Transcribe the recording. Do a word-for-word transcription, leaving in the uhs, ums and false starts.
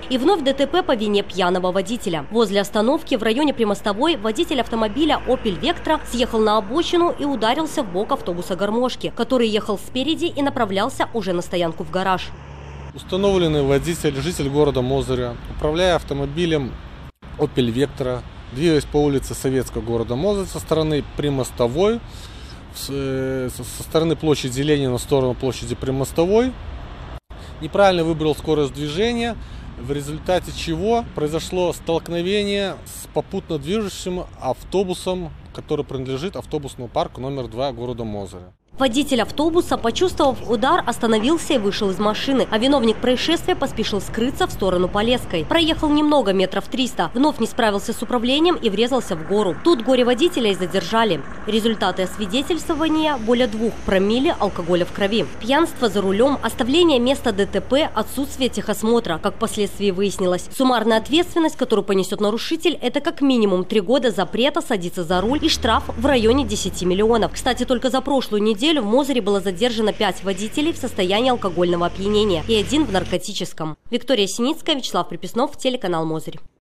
И вновь ДТП по вине пьяного водителя. Возле остановки в районе Примостовой водитель автомобиля Opel Vectra съехал на обочину и ударился в бок автобуса «Гармошки», который ехал спереди и направлялся уже на стоянку в гараж. Установленный водитель, житель города Мозыря, управляя автомобилем Opel Vectra, двигаясь по улице Советского города Мозыря со стороны Примостовой, со стороны площади Ленина в сторону площади Примостовой, неправильно выбрал скорость движения, в результате чего произошло столкновение с попутно движущим автобусом, который принадлежит автобусному парку номер два города Мозыря. Водитель автобуса, почувствовав удар, остановился и вышел из машины, а виновник происшествия поспешил скрыться в сторону Полесской. Проехал немного, метров триста, вновь не справился с управлением и врезался в гору. Тут горе-водителя и задержали. Результаты освидетельствования – более двух промилле алкоголя в крови. Пьянство за рулем, оставление места ДТП, отсутствие техосмотра, как впоследствии выяснилось. Суммарная ответственность, которую понесет нарушитель – это как минимум три года запрета садиться за руль и штраф в районе десяти миллионов. Кстати, только за прошлую неделю в Мозыре было задержано пять водителей в состоянии алкогольного опьянения и один в наркотическом. Виктория Синицкая, Вячеслав Приписнов, телеканал Мозырь.